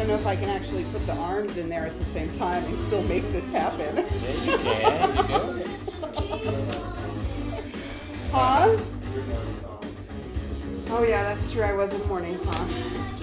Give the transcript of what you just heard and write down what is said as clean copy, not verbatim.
don't know if I can actually put the arms in there at the same time and still make this happen. Yeah, you can. You do it. Huh? Oh yeah, that's true. I was in morning song.